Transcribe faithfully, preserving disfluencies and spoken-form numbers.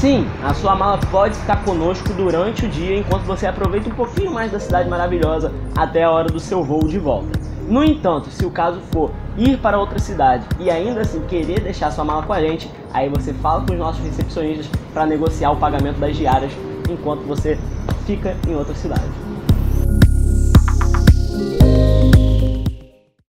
Sim, a sua mala pode ficar conosco durante o dia enquanto você aproveita um pouquinho mais da cidade maravilhosa até a hora do seu voo de volta. No entanto, se o caso for ir para outra cidade e ainda assim querer deixar sua mala com a gente, aí você fala com os nossos recepcionistas para negociar o pagamento das diárias enquanto você fica em outra cidade.